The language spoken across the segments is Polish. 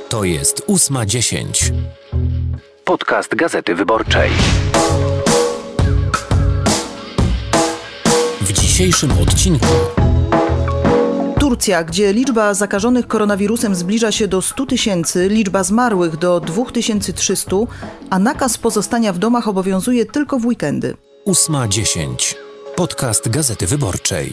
To jest 8:10. Podcast Gazety Wyborczej. W dzisiejszym odcinku. Turcja, gdzie liczba zakażonych koronawirusem zbliża się do 100 000, liczba zmarłych do 2300, a nakaz pozostania w domach obowiązuje tylko w weekendy. 8:10. Podcast Gazety Wyborczej.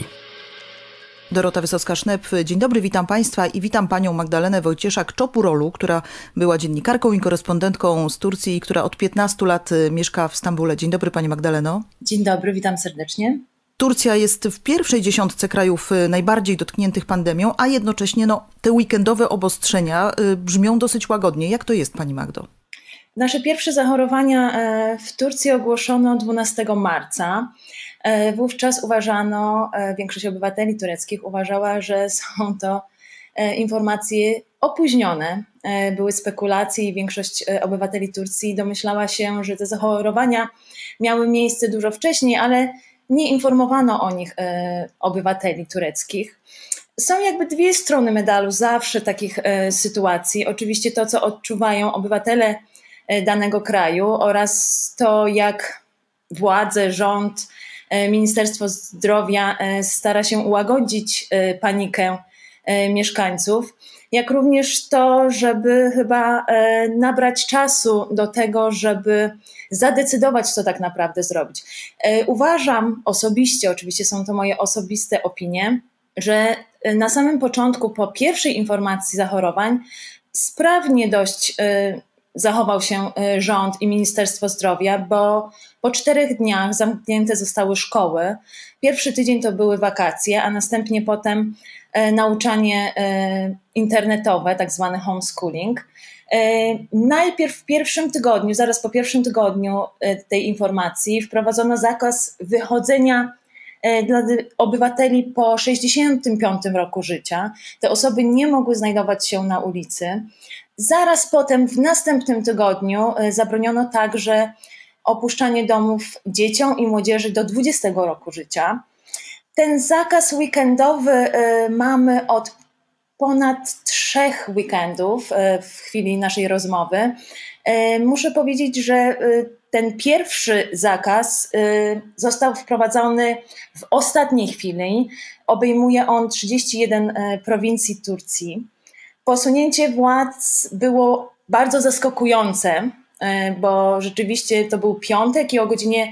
Dorota Wysocka-Sznep, dzień dobry, witam Państwa i witam Panią Magdalenę Wojcieszak-Czopurolu, która była dziennikarką i korespondentką z Turcji i która od 15 lat mieszka w Stambule. Dzień dobry Pani Magdaleno. Dzień dobry, witam serdecznie. Turcja jest w pierwszej dziesiątce krajów najbardziej dotkniętych pandemią, a jednocześnie te weekendowe obostrzenia brzmią dosyć łagodnie. Jak to jest, Pani Magdo? Nasze pierwsze zachorowania w Turcji ogłoszono 12 marca. Wówczas większość obywateli tureckich uważała, że są to informacje opóźnione. Były spekulacje i większość obywateli Turcji domyślała się, że te zachorowania miały miejsce dużo wcześniej, ale nie informowano o nich obywateli tureckich. Są jakby dwie strony medalu zawsze takich sytuacji. Oczywiście to, co odczuwają obywatele danego kraju oraz to, jak władze, rząd, Ministerstwo Zdrowia stara się ułagodzić panikę mieszkańców, jak również to, żeby chyba nabrać czasu do tego, żeby zadecydować, co tak naprawdę zrobić. Uważam osobiście, oczywiście są to moje osobiste opinie, że na samym początku, po pierwszej informacji zachorowań, sprawnie dość zachował się rząd i Ministerstwo Zdrowia, bo po 4 dniach zamknięte zostały szkoły. Pierwszy tydzień to były wakacje, a następnie potem nauczanie internetowe, tak zwany homeschooling. Najpierw w pierwszym tygodniu, zaraz po pierwszym tygodniu tej informacji wprowadzono zakaz wychodzenia dla obywateli po 65 roku życia. Te osoby nie mogły znajdować się na ulicy. Zaraz potem w następnym tygodniu zabroniono także opuszczanie domów dzieciom i młodzieży do 20 roku życia. Ten zakaz weekendowy mamy od ponad 3 weekendów w chwili naszej rozmowy. Muszę powiedzieć, że ten pierwszy zakaz został wprowadzony w ostatniej chwili. Obejmuje on 31 prowincji Turcji. Posunięcie władz było bardzo zaskakujące, bo rzeczywiście to był piątek i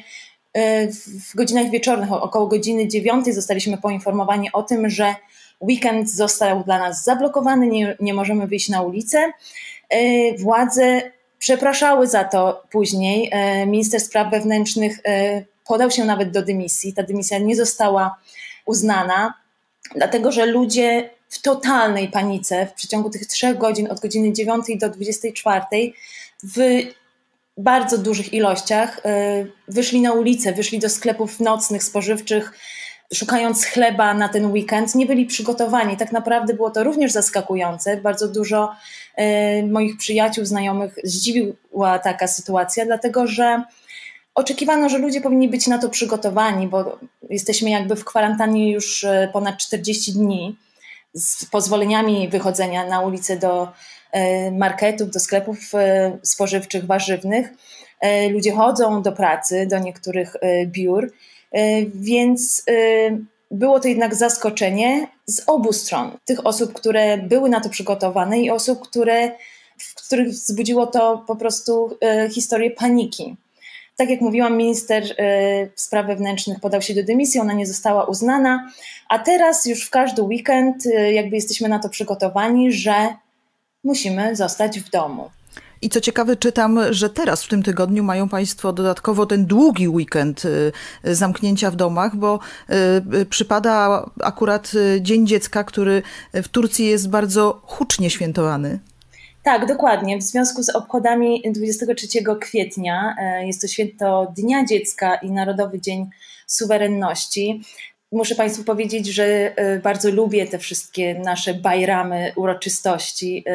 w godzinach wieczornych, około godziny 9 zostaliśmy poinformowani o tym, że weekend został dla nas zablokowany, nie możemy wyjść na ulicę. Władze przepraszały za to później. Minister spraw wewnętrznych podał się nawet do dymisji. Ta dymisja nie została uznana, dlatego że ludzie w totalnej panice w przeciągu tych 3 godzin, od godziny 9 do 24, w bardzo dużych ilościach wyszli na ulicę, wyszli do sklepów nocnych, spożywczych, szukając chleba na ten weekend. Nie byli przygotowani. Tak naprawdę było to również zaskakujące. Bardzo dużo moich przyjaciół, znajomych zdziwiła taka sytuacja, dlatego że oczekiwano, że ludzie powinni być na to przygotowani, bo jesteśmy jakby w kwarantannie już ponad 40 dni z pozwoleniami wychodzenia na ulicę do marketów, do sklepów spożywczych, warzywnych. Ludzie chodzą do pracy, do niektórych biur, więc było to jednak zaskoczenie z obu stron. Tych osób, które były na to przygotowane i osób, w których wzbudziło to po prostu historię paniki. Tak jak mówiłam, minister spraw wewnętrznych podał się do dymisji, ona nie została uznana, a teraz już w każdy weekend jakby jesteśmy na to przygotowani, że musimy zostać w domu. I co ciekawe, czytam, że teraz w tym tygodniu mają Państwo dodatkowo ten długi weekend zamknięcia w domach, bo przypada akurat Dzień Dziecka, który w Turcji jest bardzo hucznie świętowany. Tak, dokładnie. W związku z obchodami 23 kwietnia, jest to święto Dnia Dziecka i Narodowy Dzień Suwerenności. Muszę Państwu powiedzieć, że bardzo lubię te wszystkie nasze bajramy, uroczystości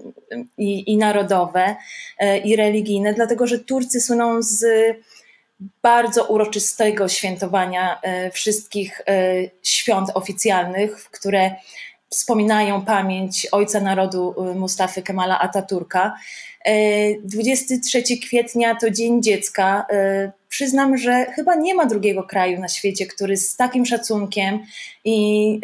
i narodowe, i religijne, dlatego że Turcy słyną z bardzo uroczystego świętowania wszystkich świąt oficjalnych, w które wspominają pamięć ojca narodu Mustafy Kemala Atatürka. 23 kwietnia to Dzień Dziecka. Przyznam, że chyba nie ma drugiego kraju na świecie, który z takim szacunkiem i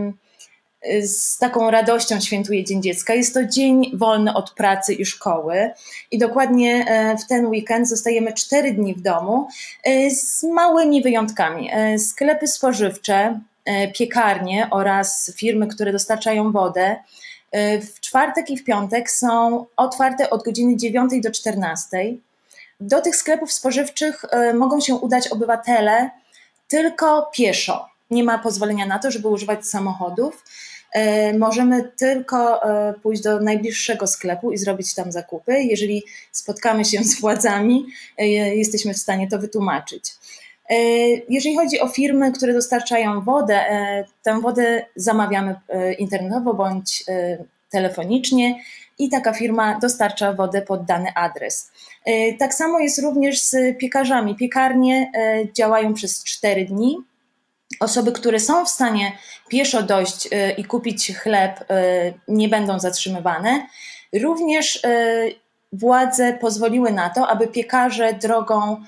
z taką radością świętuje Dzień Dziecka. Jest to dzień wolny od pracy i szkoły i dokładnie w ten weekend zostajemy 4 dni w domu z małymi wyjątkami. Sklepy spożywcze, piekarnie oraz firmy, które dostarczają wodę w czwartek i w piątek są otwarte od godziny 9 do 14. Do tych sklepów spożywczych mogą się udać obywatele tylko pieszo. Nie ma pozwolenia na to, żeby używać samochodów. Możemy tylko pójść do najbliższego sklepu i zrobić tam zakupy. Jeżeli spotkamy się z władzami, jesteśmy w stanie to wytłumaczyć. Jeżeli chodzi o firmy, które dostarczają wodę, tę wodę zamawiamy internetowo bądź telefonicznie i taka firma dostarcza wodę pod dany adres. Tak samo jest również z piekarzami. Piekarnie działają przez 4 dni. Osoby, które są w stanie pieszo dojść i kupić chleb, nie będą zatrzymywane. Również władze pozwoliły na to, aby piekarze drogą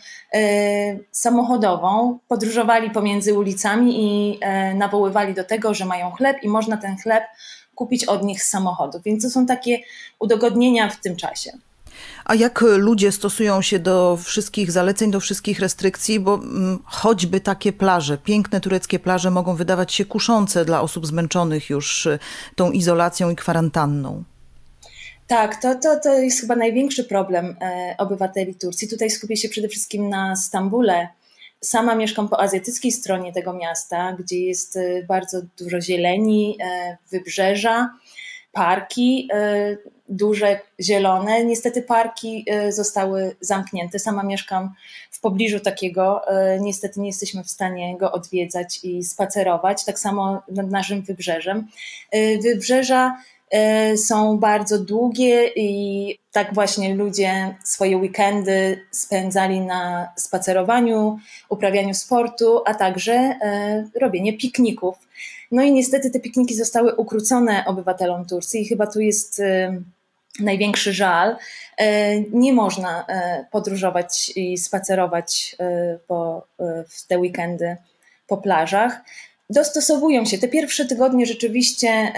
samochodową podróżowali pomiędzy ulicami i nawoływali do tego, że mają chleb i można ten chleb kupić od nich z samochodu. Więc to są takie udogodnienia w tym czasie. A jak ludzie stosują się do wszystkich zaleceń, do wszystkich restrykcji, bo choćby takie plaże, piękne tureckie plaże mogą wydawać się kuszące dla osób zmęczonych już tą izolacją i kwarantanną. Tak, to jest chyba największy problem obywateli Turcji. Tutaj skupię się przede wszystkim na Stambule. Sama mieszkam po azjatyckiej stronie tego miasta, gdzie jest bardzo dużo zieleni, wybrzeża, parki, duże, zielone. Niestety parki zostały zamknięte. Sama mieszkam w pobliżu takiego. Niestety nie jesteśmy w stanie go odwiedzać i spacerować. Tak samo nad naszym wybrzeżem. Wybrzeża są bardzo długie i tak właśnie ludzie swoje weekendy spędzali na spacerowaniu, uprawianiu sportu, a także robienie pikników. No i niestety te pikniki zostały ukrócone obywatelom Turcji i chyba tu jest największy żal. Nie można podróżować i spacerować w te weekendy po plażach. Dostosowują się. Te pierwsze tygodnie rzeczywiście,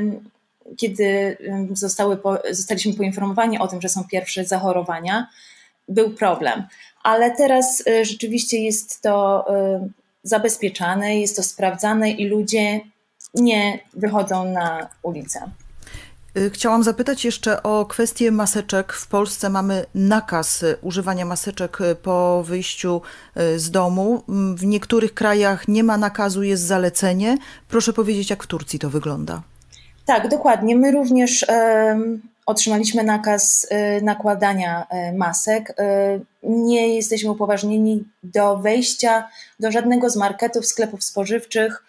kiedy zostaliśmy poinformowani o tym, że są pierwsze zachorowania, był problem. Ale teraz rzeczywiście jest to zabezpieczane, jest to sprawdzane i ludzie nie wychodzą na ulicę. Chciałam zapytać jeszcze o kwestię maseczek. W Polsce mamy nakaz używania maseczek po wyjściu z domu. W niektórych krajach nie ma nakazu, jest zalecenie. Proszę powiedzieć, jak w Turcji to wygląda. Tak, dokładnie. My również otrzymaliśmy nakaz nakładania masek. Nie jesteśmy upoważnieni do wejścia do żadnego z marketów, sklepów spożywczych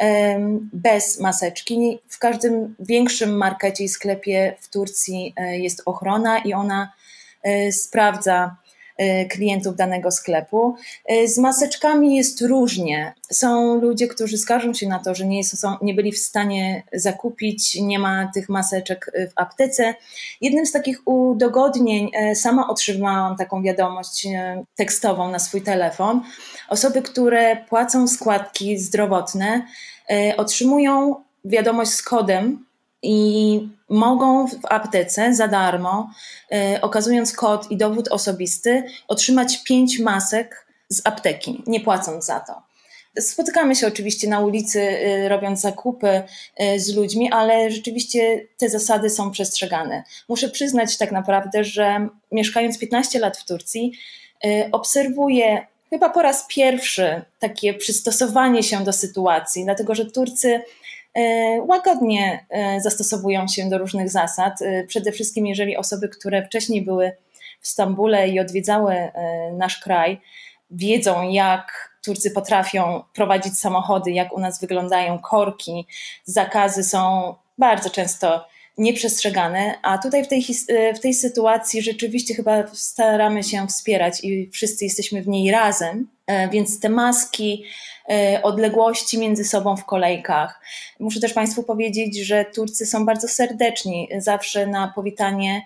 bez maseczki. W każdym większym markecie i sklepie w Turcji jest ochrona i ona sprawdza klientów danego sklepu. Z maseczkami jest różnie. Są ludzie, którzy skarżą się na to, że nie byli w stanie zakupić, nie ma tych maseczek w aptece. Jednym z takich udogodnień, sama otrzymałam taką wiadomość tekstową na swój telefon. Osoby, które płacą składki zdrowotne, otrzymują wiadomość z kodem i mogą w aptece za darmo, okazując kod i dowód osobisty, otrzymać 5 masek z apteki, nie płacąc za to. Spotykamy się oczywiście na ulicy, robiąc zakupy z ludźmi, ale rzeczywiście te zasady są przestrzegane. Muszę przyznać tak naprawdę, że mieszkając 15 lat w Turcji, obserwuję chyba po raz pierwszy takie przystosowanie się do sytuacji, dlatego że Turcy łagodnie zastosowują się do różnych zasad. Przede wszystkim jeżeli osoby, które wcześniej były w Stambule i odwiedzały nasz kraj, wiedzą, jak Turcy potrafią prowadzić samochody, jak u nas wyglądają korki, zakazy są bardzo często nieprzestrzegane, a tutaj w tej sytuacji rzeczywiście chyba staramy się wspierać i wszyscy jesteśmy w niej razem, więc te maski, odległości między sobą w kolejkach. Muszę też Państwu powiedzieć, że Turcy są bardzo serdeczni, zawsze na powitanie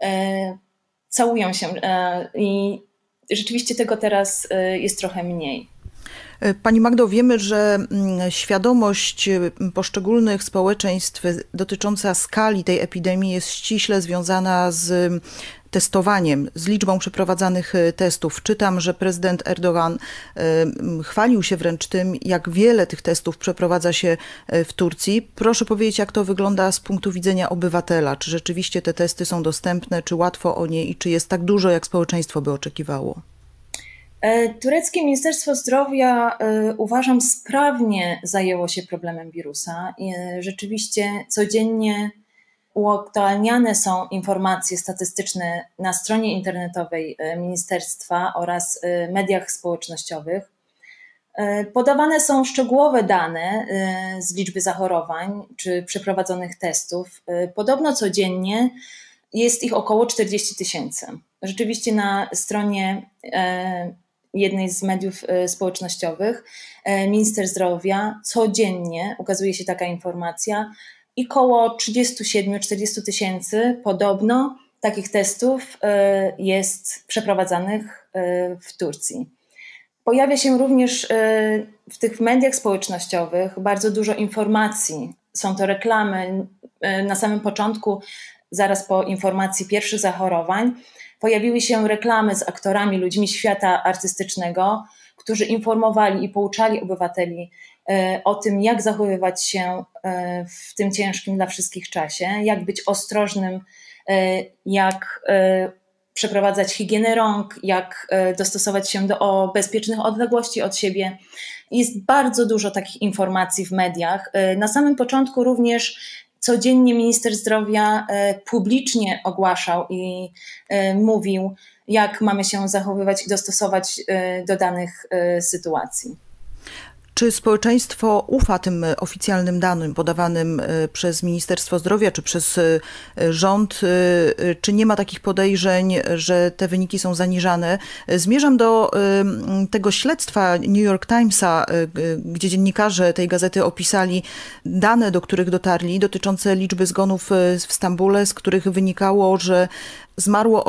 całują się i rzeczywiście tego teraz jest trochę mniej. Pani Magdo, wiemy, że świadomość poszczególnych społeczeństw dotycząca skali tej epidemii jest ściśle związana z testowaniem, z liczbą przeprowadzanych testów. Czytam, że prezydent Erdogan chwalił się wręcz tym, jak wiele tych testów przeprowadza się w Turcji. Proszę powiedzieć, jak to wygląda z punktu widzenia obywatela. Czy rzeczywiście te testy są dostępne, czy łatwo o nie i czy jest tak dużo, jak społeczeństwo by oczekiwało? Tureckie Ministerstwo Zdrowia, uważam, sprawnie zajęło się problemem wirusa. Rzeczywiście codziennie uaktualniane są informacje statystyczne na stronie internetowej ministerstwa oraz mediach społecznościowych. Podawane są szczegółowe dane z liczby zachorowań czy przeprowadzonych testów. Podobno codziennie jest ich około 40 000. Rzeczywiście na stronie jednej z mediów społecznościowych minister zdrowia codziennie ukazuje się taka informacja i około 37-40 000 podobno takich testów jest przeprowadzanych w Turcji. Pojawia się również w tych mediach społecznościowych bardzo dużo informacji. Są to reklamy. Na samym początku, zaraz po informacji pierwszych zachorowań, pojawiły się reklamy z aktorami, ludźmi świata artystycznego, którzy informowali i pouczali obywateli o tym, jak zachowywać się w tym ciężkim dla wszystkich czasie, jak być ostrożnym, jak przeprowadzać higienę rąk, jak dostosować się do bezpiecznych odległości od siebie. Jest bardzo dużo takich informacji w mediach. Na samym początku również codziennie minister zdrowia publicznie ogłaszał i mówił, jak mamy się zachowywać i dostosować do danych sytuacji. Czy społeczeństwo ufa tym oficjalnym danym podawanym przez Ministerstwo Zdrowia czy przez rząd? Czy nie ma takich podejrzeń, że te wyniki są zaniżane? Zmierzam do tego śledztwa New York Timesa, gdzie dziennikarze tej gazety opisali dane, do których dotarli, dotyczące liczby zgonów w Stambule, z których wynikało, że zmarło o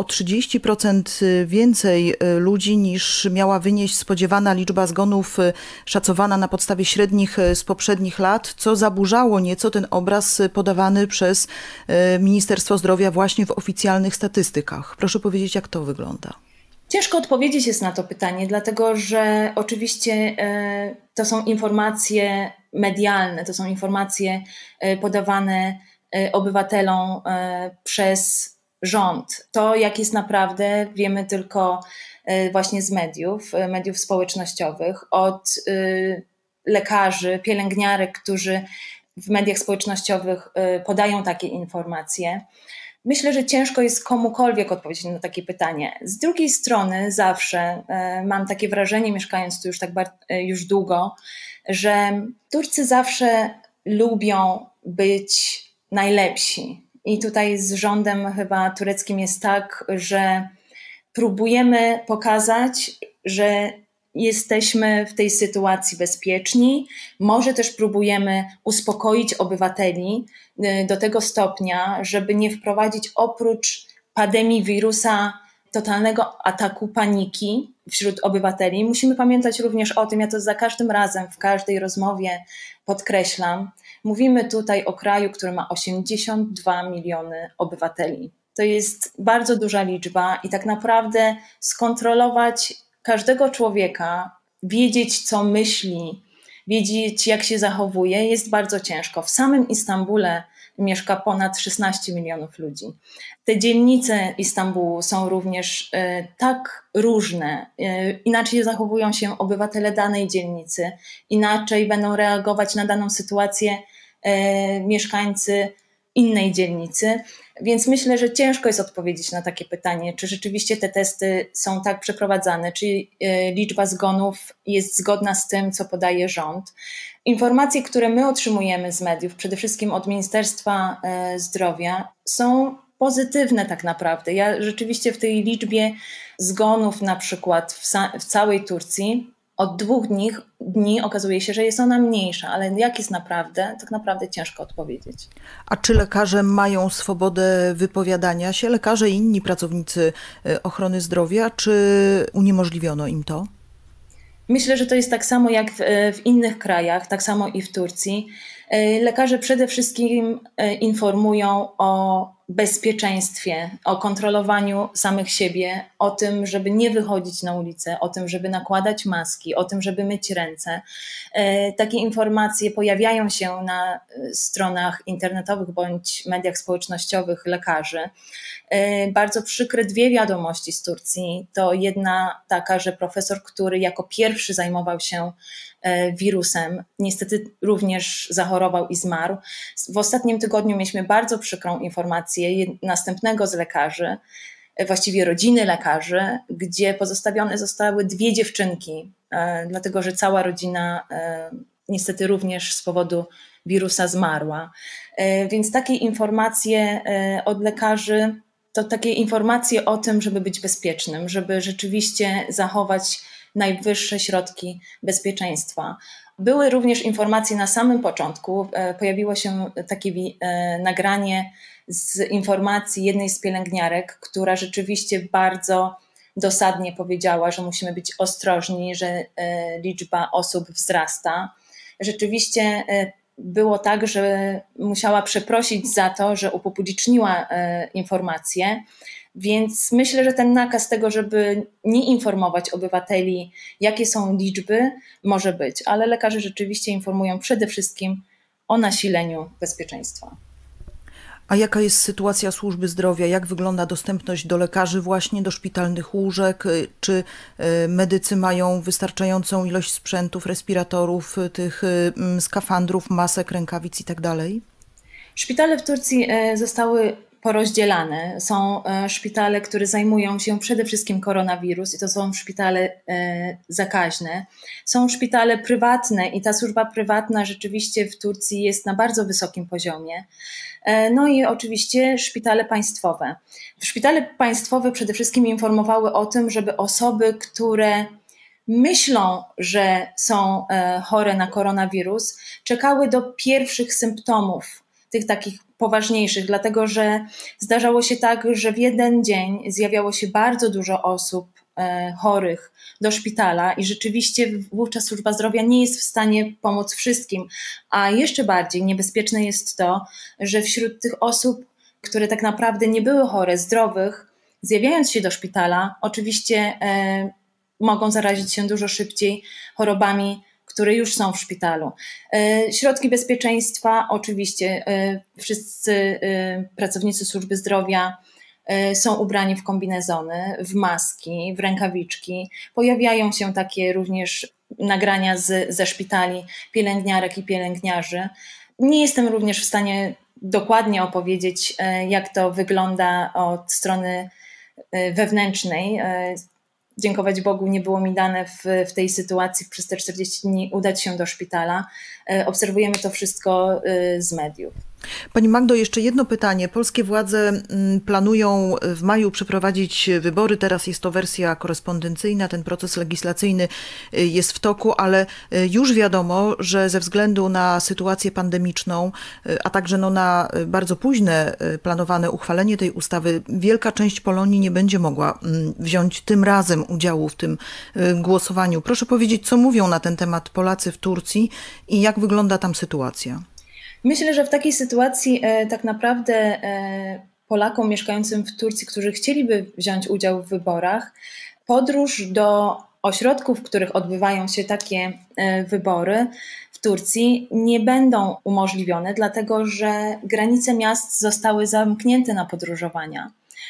30% więcej ludzi niż miała wynieść spodziewana liczba zgonów szacowana na podstawie średnich z poprzednich lat, co zaburzało nieco ten obraz podawany przez Ministerstwo Zdrowia właśnie w oficjalnych statystykach. Proszę powiedzieć, jak to wygląda? Ciężko odpowiedzieć jest na to pytanie, dlatego że oczywiście to są informacje medialne, to są informacje podawane obywatelom przez rząd. To, jak jest naprawdę, wiemy tylko właśnie z mediów społecznościowych, od lekarzy, pielęgniarek, którzy w mediach społecznościowych podają takie informacje. Myślę, że ciężko jest komukolwiek odpowiedzieć na takie pytanie. Z drugiej strony zawsze mam takie wrażenie, mieszkając tu już długo, że Turcy zawsze lubią być najlepsi. I tutaj z rządem chyba tureckim jest tak, że próbujemy pokazać, że jesteśmy w tej sytuacji bezpieczni. Może też próbujemy uspokoić obywateli do tego stopnia, żeby nie wprowadzić oprócz pandemii wirusa totalnego ataku paniki wśród obywateli. Musimy pamiętać również o tym, ja to za każdym razem, w każdej rozmowie podkreślam, mówimy tutaj o kraju, który ma 82 miliony obywateli. To jest bardzo duża liczba i tak naprawdę skontrolować każdego człowieka, wiedzieć, co myśli, wiedzieć, jak się zachowuje, jest bardzo ciężko. W samym Istambule mieszka ponad 16 milionów ludzi. Te dzielnice Istambułu są również tak różne. Inaczej zachowują się obywatele danej dzielnicy, inaczej będą reagować na daną sytuację mieszkańcy innej dzielnicy. Więc myślę, że ciężko jest odpowiedzieć na takie pytanie, czy rzeczywiście te testy są tak przeprowadzane, czy liczba zgonów jest zgodna z tym, co podaje rząd. Informacje, które my otrzymujemy z mediów, przede wszystkim od Ministerstwa Zdrowia, są pozytywne tak naprawdę. Ja rzeczywiście w tej liczbie zgonów na przykład w całej Turcji od 2 dni okazuje się, że jest ona mniejsza, ale jak jest naprawdę, tak naprawdę ciężko odpowiedzieć. A czy lekarze mają swobodę wypowiadania się, lekarze i inni pracownicy ochrony zdrowia, czy uniemożliwiono im to? Myślę, że to jest tak samo jak w innych krajach, tak samo i w Turcji. Lekarze przede wszystkim informują o bezpieczeństwie, o kontrolowaniu samych siebie, o tym, żeby nie wychodzić na ulicę, o tym, żeby nakładać maski, o tym, żeby myć ręce. Takie informacje pojawiają się na stronach internetowych bądź mediach społecznościowych lekarzy. Bardzo przykre 2 wiadomości z Turcji. To jedna taka, że profesor, który jako pierwszy zajmował się wirusem, niestety również zachorował i zmarł. W ostatnim tygodniu mieliśmy bardzo przykrą informację następnego z lekarzy, właściwie rodziny lekarzy, gdzie pozostawione zostały 2 dziewczynki, dlatego że cała rodzina niestety również z powodu wirusa zmarła. Więc takie informacje od lekarzy to takie informacje o tym, żeby być bezpiecznym, żeby rzeczywiście zachować najwyższe środki bezpieczeństwa. Były również informacje na samym początku. Pojawiło się takie nagranie z informacji jednej z pielęgniarek, która rzeczywiście bardzo dosadnie powiedziała, że musimy być ostrożni, że liczba osób wzrasta. Rzeczywiście było tak, że musiała przeprosić za to, że upubliczniła informacje, więc myślę, że ten nakaz tego, żeby nie informować obywateli, jakie są liczby, może być, ale lekarze rzeczywiście informują przede wszystkim o nasileniu bezpieczeństwa. A jaka jest sytuacja służby zdrowia? Jak wygląda dostępność do lekarzy, właśnie do szpitalnych łóżek? Czy medycy mają wystarczającą ilość sprzętów, respiratorów, tych skafandrów, masek, rękawic i tak dalej? Szpitale w Turcji zostały porozdzielane. Są szpitale, które zajmują się przede wszystkim koronawirus i to są szpitale zakaźne. Są szpitale prywatne i ta służba prywatna rzeczywiście w Turcji jest na bardzo wysokim poziomie. No i oczywiście szpitale państwowe. Szpitale państwowe przede wszystkim informowały o tym, żeby osoby, które myślą, że są chore na koronawirus, czekały do pierwszych symptomów, tych takich poważniejszych, dlatego że zdarzało się tak, że w jeden dzień zjawiało się bardzo dużo osób chorych do szpitala i rzeczywiście wówczas służba zdrowia nie jest w stanie pomóc wszystkim, a jeszcze bardziej niebezpieczne jest to, że wśród tych osób, które tak naprawdę nie były chore, zdrowych, zjawiając się do szpitala, oczywiście mogą zarazić się dużo szybciej chorobami, które już są w szpitalu. Środki bezpieczeństwa, oczywiście wszyscy pracownicy służby zdrowia są ubrani w kombinezony, w maski, w rękawiczki. Pojawiają się takie również nagrania ze szpitali pielęgniarek i pielęgniarzy. Nie jestem również w stanie dokładnie opowiedzieć, jak to wygląda od strony wewnętrznej. Dziękować Bogu nie było mi dane w tej sytuacji przez te 40 dni udać się do szpitala. Obserwujemy to wszystko z mediów. Pani Magdo, jeszcze jedno pytanie. Polskie władze planują w maju przeprowadzić wybory. Teraz jest to wersja korespondencyjna, ten proces legislacyjny jest w toku, ale już wiadomo, że ze względu na sytuację pandemiczną, a także na bardzo późne planowane uchwalenie tej ustawy, wielka część Polonii nie będzie mogła wziąć tym razem udziału w tym głosowaniu. Proszę powiedzieć, co mówią na ten temat Polacy w Turcji i jak wygląda tam sytuacja? Myślę, że w takiej sytuacji tak naprawdę Polakom mieszkającym w Turcji, którzy chcieliby wziąć udział w wyborach, podróż do ośrodków, w których odbywają się takie wybory w Turcji nie będą umożliwione, dlatego że granice miast zostały zamknięte na podróżowania.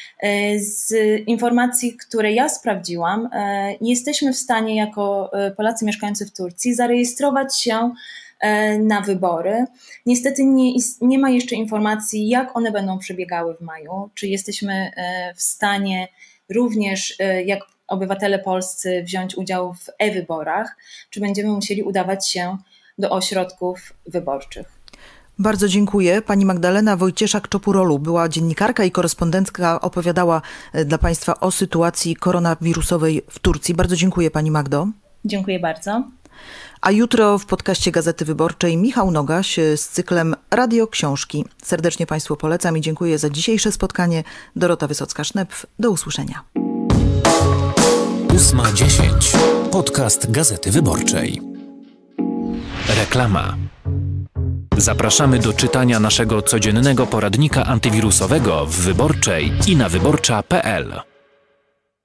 Z informacji, które ja sprawdziłam, jesteśmy w stanie jako Polacy mieszkający w Turcji zarejestrować się na wybory. Niestety nie ma jeszcze informacji, jak one będą przebiegały w maju, czy jesteśmy w stanie również jak obywatele polscy wziąć udział w e-wyborach, czy będziemy musieli udawać się do ośrodków wyborczych. Bardzo dziękuję. Pani Magdalena Wojcieszak-Czopurolu była dziennikarka i korespondentka, opowiadała dla Państwa o sytuacji koronawirusowej w Turcji. Bardzo dziękuję Pani Magdo. Dziękuję bardzo. A jutro w podcaście Gazety Wyborczej Michał Nogaś z cyklem Radio Książki. Serdecznie Państwu polecam i dziękuję za dzisiejsze spotkanie. Dorota Wysocka-Sznepf. Do usłyszenia. 8:10. Podcast Gazety Wyborczej. Reklama. Zapraszamy do czytania naszego codziennego poradnika antywirusowego w Wyborczej i na wyborcza.pl.